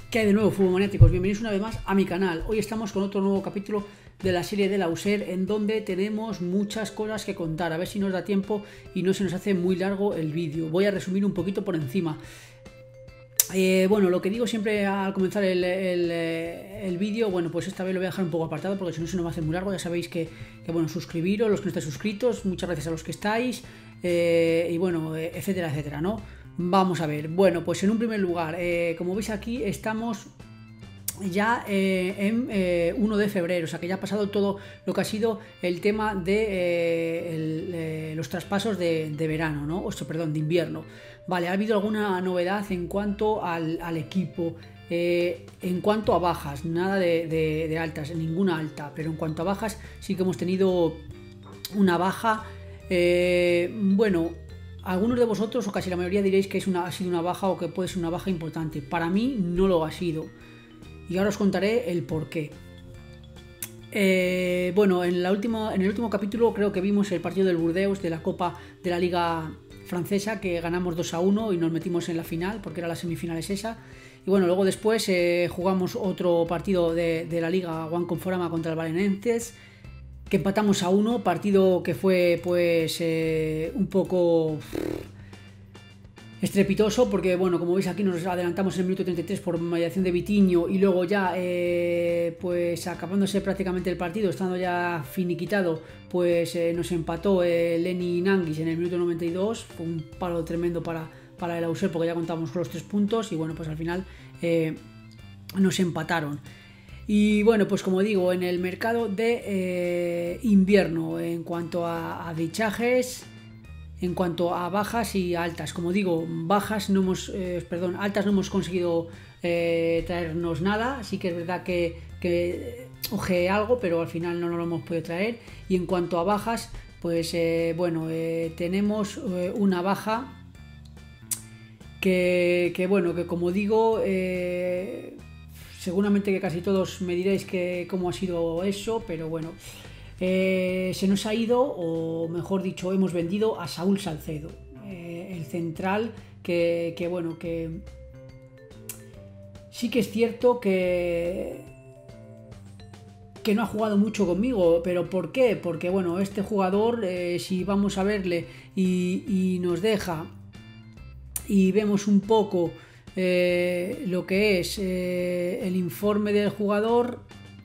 ¿Qué hay de nuevo, futbolmaniáticos? Bienvenidos una vez más a mi canal. Hoy estamos con otro nuevo capítulo de la serie de la USER, en donde tenemos muchas cosas que contar. A ver si nos da tiempo y no se nos hace muy largo el vídeo. Voy a resumir un poquito por encima. Bueno, lo que digo siempre al comenzar el vídeo, bueno, pues esta vez lo voy a dejar un poco apartado porque si no se nos va a hacer muy largo. Ya sabéis que bueno, suscribiros, los que no estáis suscritos, muchas gracias a los que estáis, y bueno, etcétera, etcétera, ¿no? Vamos a ver, bueno, pues en un primer lugar, como veis aquí estamos ya en 1 de febrero, o sea que ya ha pasado todo lo que ha sido el tema de los traspasos de verano, ¿no? O sea, perdón, de invierno. Vale, ha habido alguna novedad en cuanto al equipo, en cuanto a bajas, nada de altas, ninguna alta, pero en cuanto a bajas sí que hemos tenido una baja, bueno, algunos de vosotros o casi la mayoría diréis que ha sido una baja o que puede ser una baja importante. Para mí no lo ha sido. Y ahora os contaré el por qué. Bueno, en el último capítulo creo que vimos el partido del Burdeos de la Copa de la Liga Francesa, que ganamos 2-1 y nos metimos en la final, porque era la semifinal es esa. Y bueno, luego después jugamos otro partido de la Liga One Conforama contra el Belenenses, que empatamos a 1, partido que fue pues un poco estrepitoso, porque bueno, como veis aquí nos adelantamos en el minuto 33 por mediación de Vitinho y luego ya pues acabándose prácticamente el partido, estando ya finiquitado, pues nos empató Lenny Nanguis en el minuto 92, fue un palo tremendo para el Auxerre porque ya contábamos con los 3 puntos y bueno, pues al final nos empataron. Y bueno, pues como digo, en el mercado de invierno, en cuanto a fichajes, en cuanto a bajas y altas, como digo, altas no hemos conseguido traernos nada. Sí que es verdad que ojeé algo, pero al final no lo hemos podido traer. Y en cuanto a bajas, pues bueno, tenemos una baja que bueno, que como digo, seguramente que casi todos me diréis que cómo ha sido eso, pero bueno, se nos ha ido, o mejor dicho, hemos vendido a Saúl Salcedo, el central que bueno, que sí que es cierto que no ha jugado mucho conmigo, pero ¿por qué? Porque bueno, este jugador, si vamos a verle y nos deja y vemos un poco lo que es el informe del jugador,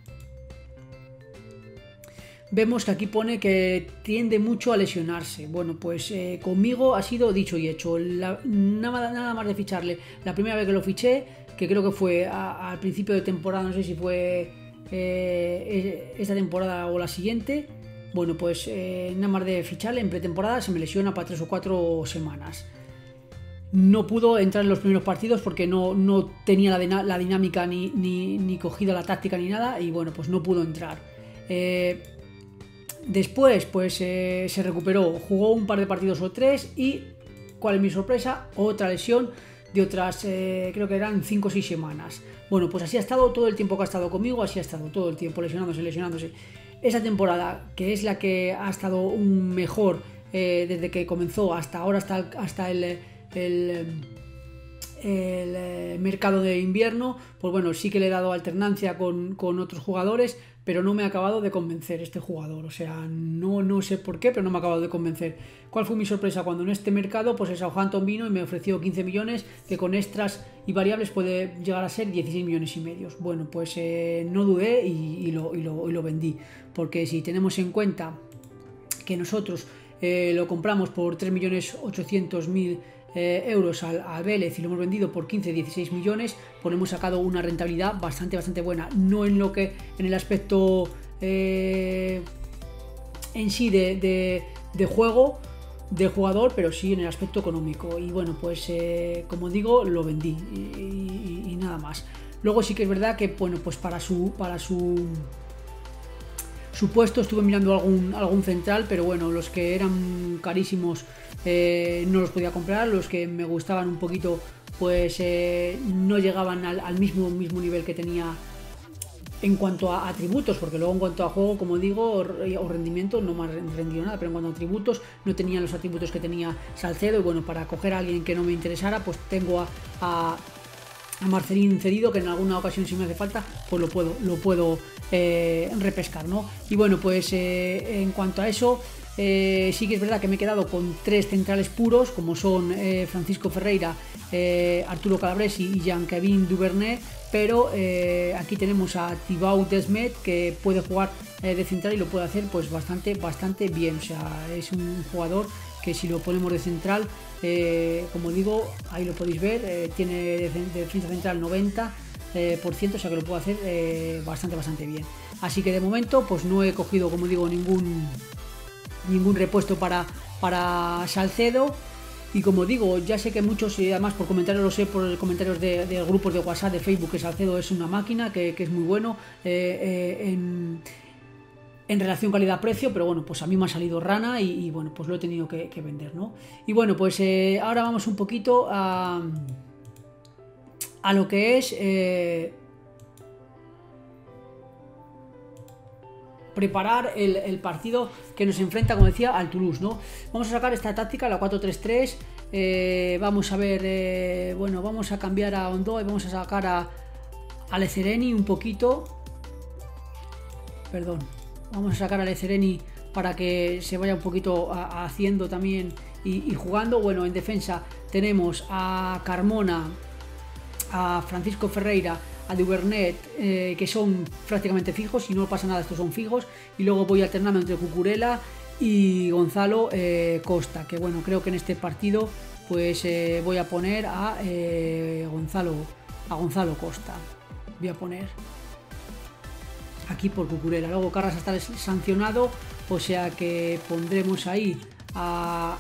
vemos que aquí pone que tiende mucho a lesionarse. Bueno, pues conmigo ha sido dicho y hecho. Nada más de ficharle, la primera vez que lo fiché, que creo que fue al principio de temporada, no sé si fue esta temporada o la siguiente. Bueno, pues nada más de ficharle en pretemporada se me lesiona para 3 o 4 semanas. No pudo entrar en los primeros partidos porque no tenía la dinámica ni cogida la táctica ni nada, y bueno, pues no pudo entrar. Después pues se recuperó, jugó un par de partidos o 3 y, ¿cuál es mi sorpresa? Otra lesión de otras, creo que eran 5 o 6 semanas. Bueno, pues así ha estado todo el tiempo que ha estado conmigo, así ha estado todo el tiempo, lesionándose. Esa temporada, que es la que ha estado un mejor desde que comenzó hasta ahora, hasta el mercado de invierno, pues bueno, sí que le he dado alternancia con otros jugadores, pero no me ha acabado de convencer este jugador. O sea, no sé por qué, pero no me ha acabado de convencer. ¿Cuál fue mi sorpresa? Cuando en este mercado pues el Southampton vino y me ofreció 15 millones, que con extras y variables puede llegar a ser 16 millones y medio. Bueno, pues no dudé y lo vendí, porque si tenemos en cuenta que nosotros lo compramos por 3.800.000 euros al Vélez y lo hemos vendido por 15-16 millones, pues hemos sacado una rentabilidad bastante buena, no en el aspecto en sí de juego del jugador, pero sí en el aspecto económico. Y bueno, pues como digo, lo vendí y nada más. Luego sí que es verdad que bueno, pues para su puesto estuve mirando algún central, pero bueno, los que eran carísimos no los podía comprar. Los que me gustaban un poquito pues no llegaban al mismo nivel que tenía en cuanto a atributos, porque luego en cuanto a juego, como digo, o rendimiento, no me ha rendido nada, pero en cuanto a atributos no tenían los atributos que tenía Salcedo. Y bueno, para coger a alguien que no me interesara, pues tengo a a Marcelín cedido, que en alguna ocasión si me hace falta pues lo puedo repescar, ¿no? Y bueno, pues en cuanto a eso, sí que es verdad que me he quedado con 3 centrales puros, como son Francisco Ferreira, Arturo Calabresi y Jean-Kevin Duvernay, pero aquí tenemos a Thibaut Desmet, que puede jugar de central y lo puede hacer pues bastante bien. O sea, es un jugador que si lo ponemos de central, como digo, ahí lo podéis ver, tiene de defensa central 90%, o sea que lo puedo hacer bastante bien. Así que de momento pues no he cogido, como digo, ningún repuesto para Salcedo. Y como digo, ya sé que muchos, y además por comentarios lo sé, por comentarios de grupos de WhatsApp, de Facebook, que Salcedo es una máquina, que es muy bueno en relación calidad-precio, pero bueno, pues a mí me ha salido rana y bueno, pues lo he tenido que vender, ¿no? Y bueno, pues ahora vamos un poquito a lo que es preparar el partido que nos enfrenta, como decía, al Toulouse, ¿no? Vamos a sacar esta táctica, la 4-3-3, vamos a ver, bueno, vamos a cambiar a Ondo y vamos a sacar a Lezereni un poquito, perdón, vamos a sacar a Lezereni para que se vaya un poquito haciendo también y jugando. Bueno, en defensa tenemos a Carmona, a Francisco Ferreira, a Duvernay, que son prácticamente fijos, si no pasa nada estos son fijos, y luego voy alternando entre Cucurella y Gonzalo Costa, que bueno, creo que en este partido pues voy a poner a Gonzalo Costa, voy a poner aquí por Cucurella. Luego Carras está sancionado, o sea que pondremos ahí a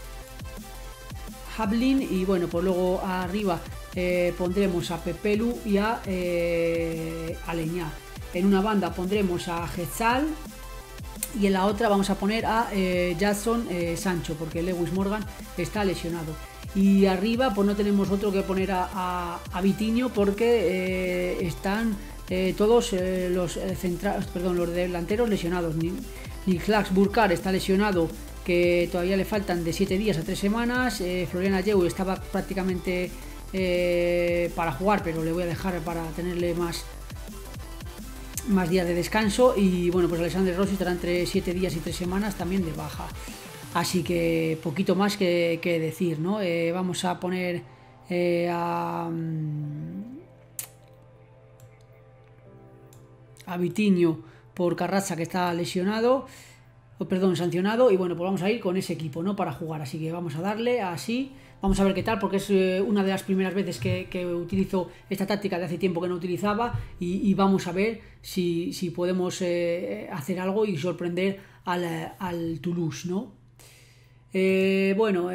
Hablin, y bueno, pues luego arriba pondremos a Pepelu y a Aleñá. En una banda pondremos a Getzal y en la otra vamos a poner a Jackson Sancho, porque Lewis Morgan está lesionado. Y arriba pues no tenemos otro que poner a Vitinho, porque están todos los delanteros lesionados. Niklas Burkar está lesionado, que todavía le faltan de 7 días a 3 semanas. Florian Ayew estaba prácticamente para jugar, pero le voy a dejar para tenerle más días de descanso. Y bueno, pues Alexandre Rossi estará entre 7 días y 3 semanas también de baja. Así que poquito más que decir, ¿no? Vamos a poner a Vitinho por Carrazza, que está lesionado, sancionado, y bueno, pues vamos a ir con ese equipo, ¿no? Para jugar, así que vamos a darle así, vamos a ver qué tal, porque es una de las primeras veces que utilizo esta táctica, de hace tiempo que no utilizaba, y vamos a ver si podemos hacer algo y sorprender al Toulouse, ¿no? Bueno,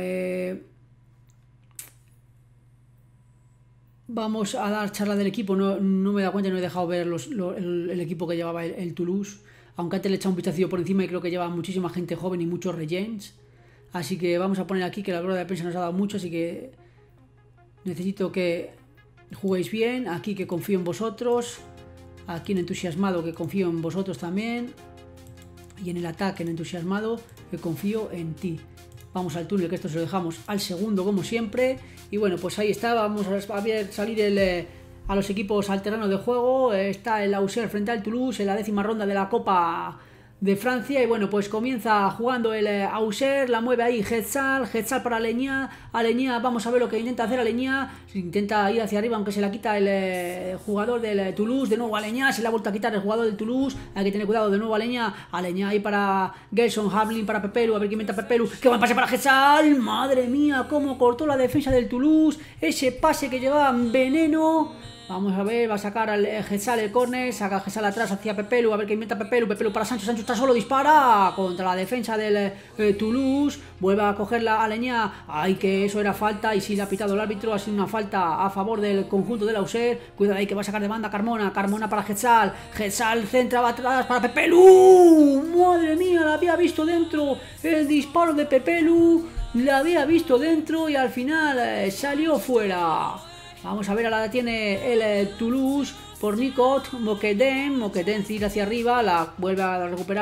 vamos a dar charla del equipo. No me he dado cuenta, no he dejado ver el equipo que llevaba el Toulouse, aunque antes le he echado un vistacillo por encima y creo que lleva muchísima gente joven y muchos regens. Así que vamos a poner aquí que la rueda de prensa nos ha dado mucho, así que necesito que juguéis bien. Aquí que confío en vosotros, aquí en entusiasmado que confío en vosotros también, y en el ataque en entusiasmado que confío en ti. Vamos al túnel, que esto se lo dejamos al segundo como siempre. Y bueno, pues ahí está, vamos a ver salir a los equipos al terreno de juego. Está el Auxerre frente al Toulouse en la 10ª ronda de la Copa de Francia, y bueno, pues comienza jugando el Auxerre, la mueve ahí Getzal para Aleñá, vamos a ver lo que intenta hacer Aleñá, intenta ir hacia arriba, aunque se la quita el jugador del Toulouse, de nuevo Aleñá, se la ha vuelto a quitar el jugador del Toulouse, hay que tener cuidado, de nuevo Aleñá ahí para Gerson, Hablin para Pepelu, a ver quién inventa Pepelu, que buen pase para Getzal, madre mía, cómo cortó la defensa del Toulouse, ese pase que llevaba veneno. Vamos a ver, va a sacar al Getzal el córner, saca Getzal atrás hacia Pepelu, a ver qué inventa Pepelu para Sancho está solo, dispara contra la defensa del Toulouse, vuelve a coger la Aleñá, ay, que eso era falta, y si le ha pitado el árbitro, ha sido una falta a favor del conjunto del Auxerre. Cuidado ahí que va a sacar de banda Carmona para Getzal centra, va atrás para Pepelu, madre mía, la había visto dentro, el disparo de Pepelu, la había visto dentro y al final salió fuera. Vamos a ver, ahora la tiene el Toulouse por Nicot, Moqueden tira hacia arriba, la vuelve a recuperar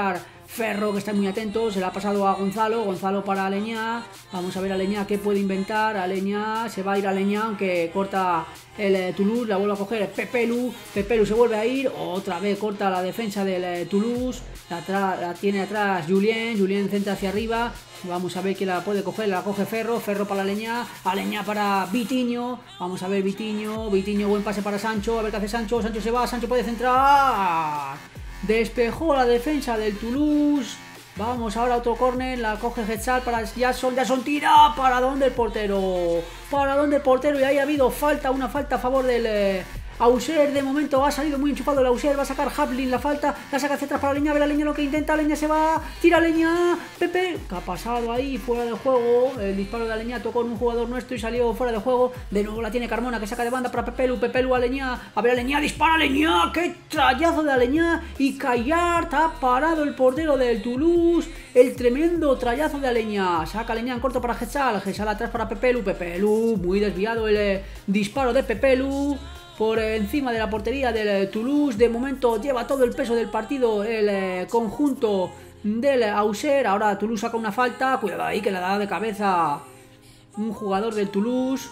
Ferro, que está muy atento, se le ha pasado a Gonzalo. Gonzalo para Aleñá. Vamos a ver Aleñá qué puede inventar. Aleñá, se va a ir Aleñá, aunque corta el Toulouse, la vuelve a coger Pepelu. Pepelu se vuelve a ir, otra vez corta la defensa del Toulouse. La tiene atrás Julien. Julien centra hacia arriba. Vamos a ver quién la puede coger, la coge Ferro. Ferro para Aleñá. Aleñá para Vitinho. Vamos a ver Vitinho. Vitinho, buen pase para Sancho. A ver qué hace Sancho. Sancho se va. Sancho puede centrar. Despejó la defensa del Toulouse. Vamos ahora a otro córner. La coge Getsal para Jason. Jason tira. ¿Para dónde el portero? ¿Para dónde el portero? Y ahí ha habido falta. Una falta a favor del Auxerre. De momento ha salido muy enchufado el Auxerre. Va a sacar Hablin la falta. La saca hacia atrás para Aleñá. A ver Aleñá lo que intenta. Aleñá se va. Tira Aleñá. Pepe. ¿Qué ha pasado ahí? Fuera de juego. El disparo de Aleñá tocó en un jugador nuestro y salió fuera de juego. De nuevo la tiene Carmona, que saca de banda para Pepelu. Pepelu Aleñá. A ver Aleñá. Dispara Aleñá. ¡Qué trayazo de Aleñá! Y Callart ha parado el portero del Toulouse. El tremendo trayazo de Aleñá. Saca Aleñá en corto para Getsal. Getsal atrás para Pepelu. Pepelu. Muy desviado el disparo de Pepelu. Por encima de la portería del Toulouse. De momento lleva todo el peso del partido el conjunto del Auxerre. Ahora Toulouse saca una falta. Cuidado ahí que le da de cabeza un jugador del Toulouse.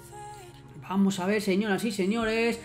Vamos a ver, señoras y señores,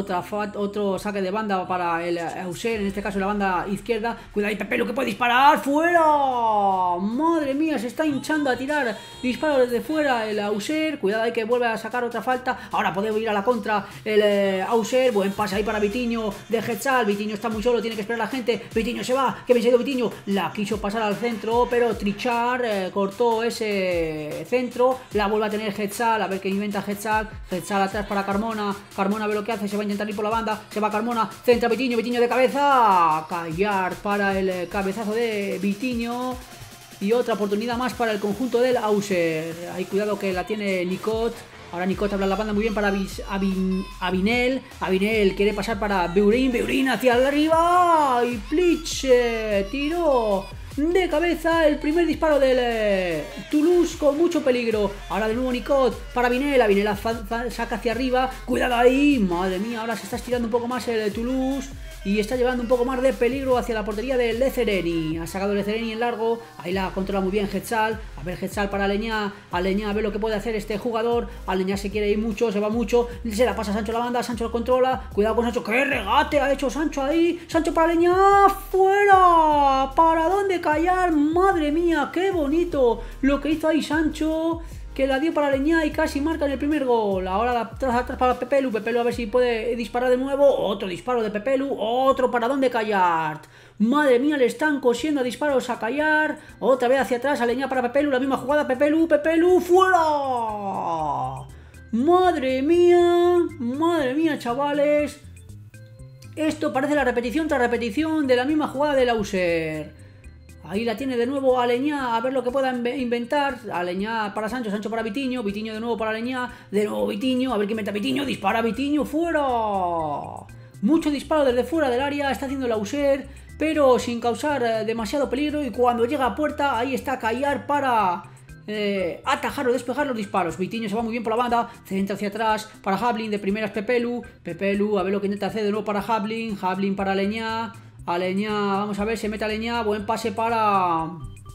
otro saque de banda para el Auxerre, en este caso la banda izquierda. Cuidado ahí, Pepelu, que puede disparar. ¡Fuera! Madre mía, se está hinchando a tirar disparos desde fuera el Auxerre. Cuidado ahí que vuelve a sacar otra falta. Ahora podemos ir a la contra el Auxerre. Buen pase ahí para Vitinho de Getsal. Vitinho está muy solo, tiene que esperar a la gente. Vitinho se va, que bien se ha ido Vitinho. La quiso pasar al centro, pero Trichard cortó ese centro. La vuelve a tener Getsal, a ver qué inventa Getsal. Getsal atrás para Carmona. Carmona ve lo que hace, se va a intentar ir por la banda. Se va Carmona, centra Vitinho, Vitinho de cabeza. Callart para el cabezazo de Vitinho. Y otra oportunidad más para el conjunto del Auxerre. Ahí cuidado que la tiene Nicot. Ahora Nicot habla la banda muy bien para Avinel. Avinel quiere pasar para Beurin. Beurin hacia arriba. Y Plitsch tiró de cabeza el primer disparo del Toulouse con mucho peligro. Ahora de nuevo Nicot para Avinel. Avinel saca hacia arriba. Cuidado ahí. Madre mía, ahora se está estirando un poco más el Toulouse. Y está llevando un poco más de peligro hacia la portería de Lezereni. Ha sacado Lezereni en largo. Ahí la controla muy bien Getsal. A ver Getsal para Aleñá. Aleñá a ver lo que puede hacer este jugador. Aleñá se quiere ir mucho, se va mucho. Se la pasa a Sancho la banda. Sancho lo controla. Cuidado con Sancho. ¡Qué regate ha hecho Sancho ahí! Sancho para Aleñá. ¡Fuera! ¿Para dónde callar? ¡Madre mía! ¡Qué bonito lo que hizo ahí Sancho! Que la dio para Aleñá y casi marca en el primer gol. Ahora atrás para Pepelu. Pepelu a ver si puede disparar de nuevo. Otro disparo de Pepelu. Otro para dónde Callart. Madre mía, le están cosiendo disparos a Callart. Otra vez hacia atrás. Aleñá para Pepelu. La misma jugada. Pepelu. Pepelu. ¡Fuera! Madre mía, chavales. Esto parece la repetición tras repetición de la misma jugada del Auxerre. Ahí la tiene de nuevo Aleñá, a ver lo que pueda inventar. Aleñá para Sancho, Sancho para Vitinho, Vitinho de nuevo para Aleñá, de nuevo Vitinho, a ver qué inventa Vitinho, dispara Vitinho, ¡fuera! Mucho disparo desde fuera del área, está haciendo el Auxerre, pero sin causar demasiado peligro. Y cuando llega a puerta, ahí está Callart para atajar o despejar los disparos. Vitinho se va muy bien por la banda, centra hacia atrás para Hablin, de primeras Pepelu. Pepelu, a ver lo que intenta hacer de nuevo para Hablin, Hablin para Aleñá. Aleñá, vamos a ver, se mete Aleñá, buen pase para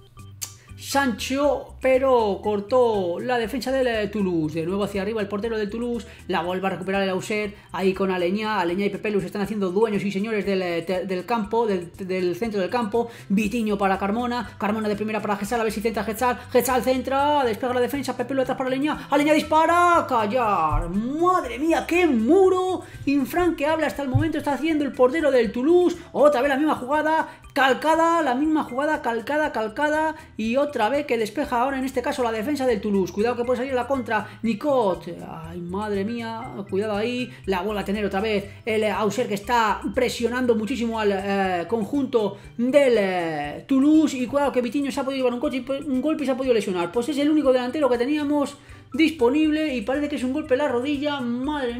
Sancho, pero cortó la defensa del Toulouse. De nuevo hacia arriba el portero del Toulouse, la vuelve a recuperar el Auxerre, ahí con Aleñá. Aleñá y Pepelu se están haciendo dueños y señores del campo, del centro del campo. Vitinho para Carmona, Carmona de primera para Getsal, a ver si centra Getsal. Getsal centra, despega la defensa, Pepelu atrás para Aleñá. Aleñá dispara, Callart. Madre mía, qué muro infranqueable hasta el momento está haciendo el portero del Toulouse. Otra vez la misma jugada, calcada, la misma jugada, calcada. Y otra vez que despeja ahora en este caso la defensa del Toulouse. Cuidado que puede salir la contra Nicot. Ay, madre mía, cuidado ahí. La vuelve a tener otra vez el Auxerre, que está presionando muchísimo al conjunto del Toulouse. Y cuidado que Vitinho se ha podido llevar un golpe y se ha podido lesionar. Pues es el único delantero que teníamos disponible y parece que es un golpe en la rodilla. Madre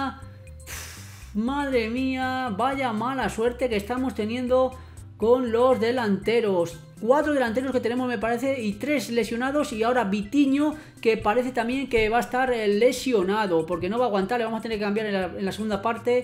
mía, vaya mala suerte que estamos teniendo con los delanteros. 4 delanteros que tenemos, me parece, y 3 lesionados. Y ahora Vitinho, que parece también que va a estar lesionado, porque no va a aguantar. Le vamos a tener que cambiar en la segunda parte,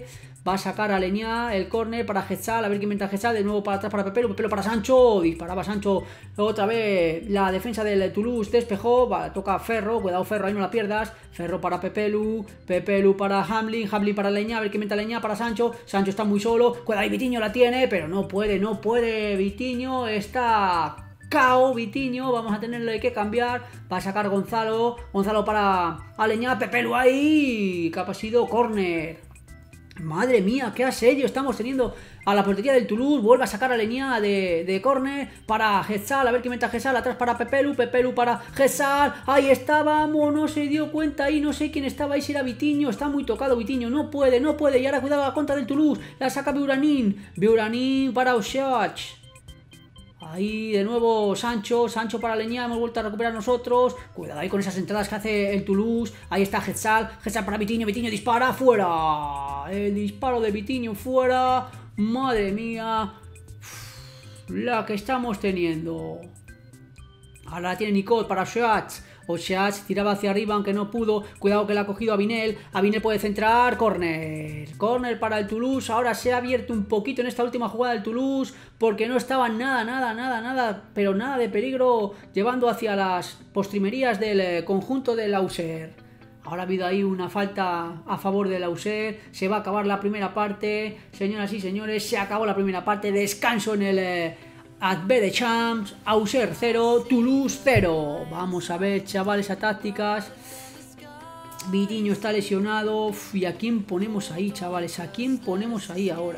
va a sacar a Aleñá el córner para Getsal, a ver qué inventa Getsal, de nuevo para atrás para Pepelu, Pepelu para Sancho, disparaba Sancho otra vez, la defensa del Toulouse despejó, va, toca Ferro, cuidado Ferro, ahí no la pierdas, Ferro para Pepelu, Pepelu para Hamlin, Hamlin para Aleñá, a ver qué inventa Aleñá para Sancho, Sancho está muy solo, cuidado ahí Vitinho la tiene, pero no puede, Vitinho está... KO Vitinho, vamos a tenerle que cambiar, va a sacar Gonzalo para Aleñá, Pepelu ahí, que ha sido córner. Madre mía, qué asedio estamos teniendo a la portería del Toulouse. Vuelve a sacar a Aleñá de córner para Getsal, a ver qué meta Getsal, atrás para Pepelu, Pepelu para Getsal, ahí estábamos, no se dio cuenta ahí, no sé quién estaba ahí, si era Vitinho, está muy tocado Vitinho, no puede, y ahora cuidado a la contra del Toulouse, la saca Beuranin para Oshach. Ahí de nuevo Sancho para Aleñá, hemos vuelto a recuperar nosotros. Cuidado ahí con esas entradas que hace el Toulouse. Ahí está Getsal para Vitinho, Vitinho dispara, fuera. El disparo de Vitinho fuera. Madre mía, la que estamos teniendo. Ahora la tiene Nicole para Oshach. Oshach tiraba hacia arriba aunque no pudo. Cuidado que la ha cogido Avinel. Avinel puede centrar. Córner para el Toulouse. Ahora se ha abierto un poquito en esta última jugada del Toulouse porque no estaba nada, pero nada de peligro llevando hacia las postrimerías del conjunto del Auxerre. Ahora ha habido ahí una falta a favor del Auxerre. Se va a acabar la primera parte. Señoras y señores, se acabó la primera parte. Descanso en el... Adve de Champs, Auxerre 0, Toulouse 0. Vamos a ver, chavales, a tácticas. Vitinho está lesionado. ¿Y a quién ponemos ahí, chavales? ¿A quién ponemos ahí ahora?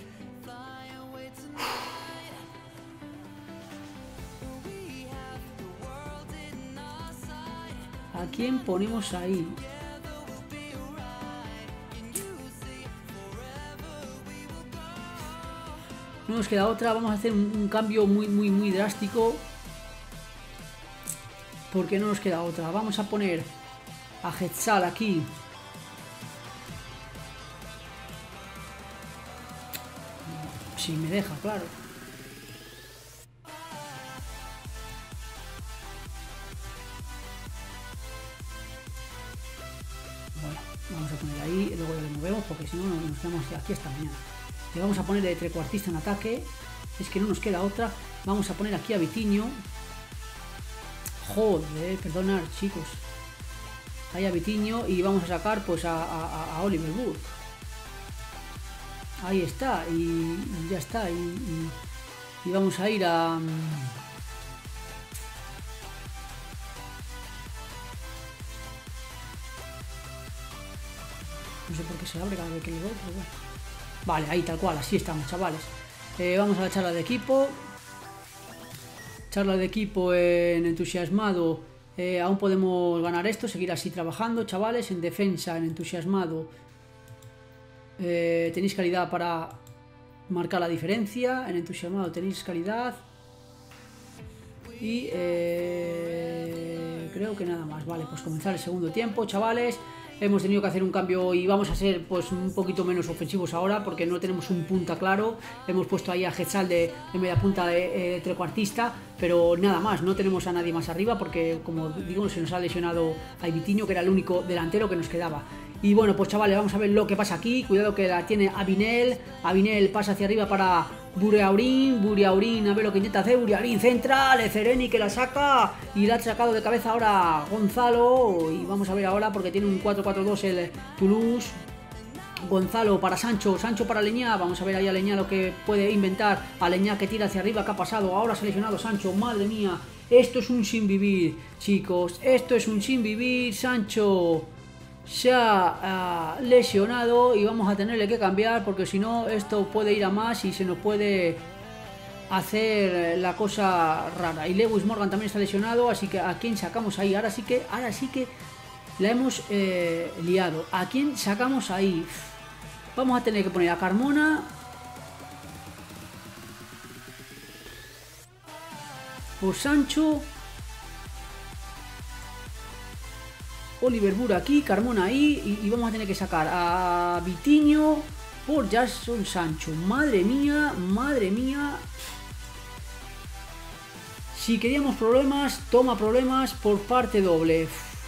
¿A quién ponemos ahí? No nos queda otra, vamos a hacer un cambio muy drástico. Porque no nos queda otra. Vamos a poner a Getsal aquí. Si me deja, claro. Bueno, vamos a poner ahí, luego ya lo movemos porque si no nos quedamos aquí hasta mañana. Le vamos a poner de trecuartista en ataque. Es que no nos queda otra. Vamos a poner aquí a Vitinho. Joder, perdonad, chicos. Ahí a Vitinho y vamos a sacar pues a Oliver Burke. Ahí está. Y ya está. Y vamos a ir a... No sé por qué se abre cada vez que le doy, pero bueno. Vale, ahí tal cual, así estamos, chavales. Vamos a la charla de equipo. Charla de equipo en entusiasmado. Aún podemos ganar esto, seguir así trabajando, chavales. En defensa, en entusiasmado. Tenéis calidad para marcar la diferencia. En entusiasmado tenéis calidad. Y creo que nada más. Vale, pues comenzar el segundo tiempo, chavales. Hemos tenido que hacer un cambio y vamos a ser pues un poquito menos ofensivos ahora porque no tenemos un punta claro. Hemos puesto ahí a Getsal de media punta de trecuartista, pero nada más, no tenemos a nadie más arriba porque, como digo, se nos ha lesionado a Vitinho, que era el único delantero que nos quedaba. Y bueno, pues chavales, vamos a ver lo que pasa aquí. Cuidado que la tiene Avinel. Avinel pasa hacia arriba para Beuranin, a ver lo que intenta hacer. Beuranin centra, Lecereni que la saca y la ha sacado de cabeza ahora Gonzalo. Y vamos a ver ahora porque tiene un 4-4-2 el Toulouse. Gonzalo para Sancho para Aleñá. Vamos a ver ahí a Aleñá lo que puede inventar. Aleñá que tira hacia arriba, ¿qué ha pasado? Ahora se ha lesionado Sancho, madre mía. Esto es un sin vivir, chicos. Esto es un sin vivir. Sancho se ha lesionado y vamos a tenerle que cambiar porque si no esto puede ir a más y se nos puede hacer la cosa rara. Y Lewis Morgan también está lesionado, así que ¿a quién sacamos ahí? Ahora sí que la hemos liado. ¿A quién sacamos ahí? Vamos a tener que poner a Carmona por Sancho, Oliver Burke aquí, Carmona ahí, y vamos a tener que sacar a Vitinho por Jason Sancho. Madre mía, madre mía. Si queríamos problemas, toma problemas por parte doble.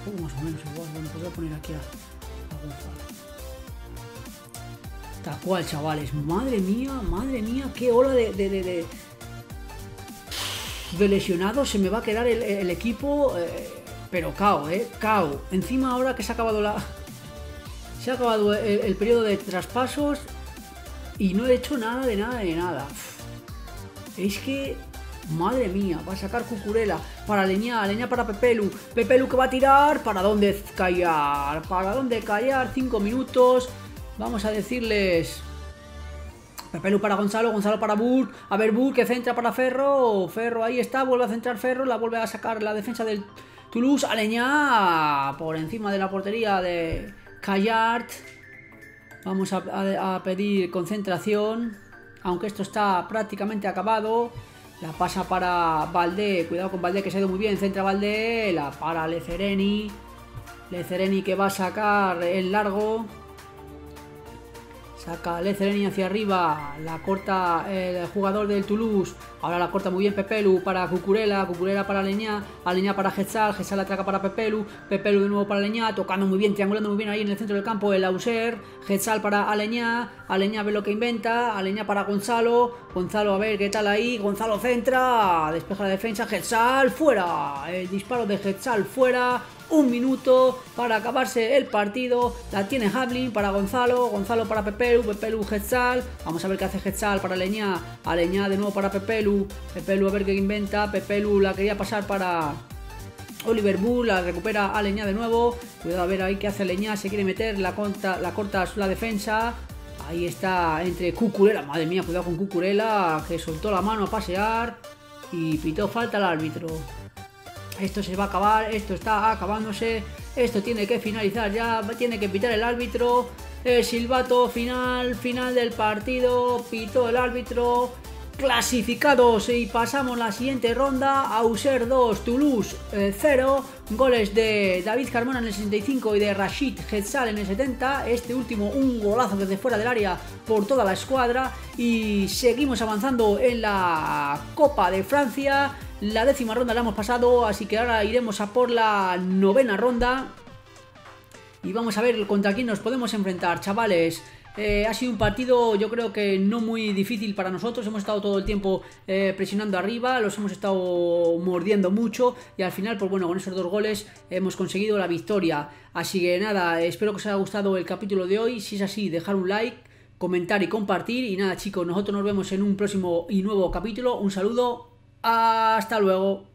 Más o menos igual. Bueno, pues voy a poner aquí a Gonzalo. Tal cual, chavales. Madre mía, qué ola de lesionados. Se me va a quedar el equipo, pero cao, cao. Encima ahora que se ha acabado el periodo de traspasos y no he hecho nada de nada. Es que, madre mía, va a sacar Cucurella para Aleñá para Pepelu que va a tirar. ¿Para dónde callar? 5 minutos. Vamos a decirles Pepelu para Gonzalo para Burke. A ver, Burke que centra para Ferro. Ferro ahí está, vuelve a centrar Ferro. La vuelve a sacar la defensa del Toulouse. Aleñá por encima de la portería de Callard. Vamos a pedir concentración. Aunque esto está prácticamente acabado. La pasa para Valdé. Cuidado con Valdé que se ha ido muy bien. Centra Valdé. La para Lezereni. Lezereni que va a sacar el largo. Saca Lezereni hacia arriba. La corta el jugador del Toulouse. Ahora la corta muy bien Pepelu para Cucurella. Cucurella para Aleñá. Aleñá para Ghezzal. Ghezzal la atraca para Pepelu. Pepelu de nuevo para Aleñá. Tocando muy bien, triangulando muy bien ahí en el centro del campo el Auxerre. Ghezzal para Aleñá. Aleñá ve lo que inventa. Aleñá para Gonzalo. Gonzalo a ver qué tal ahí. Gonzalo centra. Despeja la defensa. Ghezzal fuera. El disparo de Ghezzal fuera. 1 minuto para acabarse el partido. La tiene Hablin para Gonzalo. Gonzalo para Pepelu. Pepelu Ghezzal. Vamos a ver qué hace Ghezzal para Aleñá. Aleñá de nuevo para Pepelu. Pepelu a ver qué inventa. Pepelu la quería pasar para Oliver Bull. La recupera Aleñá de nuevo. Cuidado a ver ahí qué hace Aleñá. Se quiere meter. La corta la defensa. Ahí está entre Cucurella. Madre mía, cuidado con Cucurella. Que soltó la mano a pasear. Y pitó falta al árbitro. Esto se va a acabar, esto está acabándose, esto tiene que finalizar ya, tiene que pitar el árbitro, el silbato final del partido, pitó el árbitro, clasificados y pasamos la siguiente ronda. Auxerre 2, Toulouse 0, goles de David Carmona en el 65 y de Rachid Ghezzal en el 70, este último un golazo desde fuera del área por toda la escuadra y seguimos avanzando en la Copa de Francia. La 10ª ronda la hemos pasado, así que ahora iremos a por la 9ª ronda. Y vamos a ver contra quién nos podemos enfrentar, chavales. Ha sido un partido, yo creo que no muy difícil para nosotros. Hemos estado todo el tiempo presionando arriba, los hemos estado mordiendo mucho. Y al final, pues bueno, con esos 2 goles hemos conseguido la victoria. Así que nada, espero que os haya gustado el capítulo de hoy. Si es así, dejar un like, comentar y compartir. Y nada, chicos, nosotros nos vemos en un próximo y nuevo capítulo. Un saludo. Hasta luego.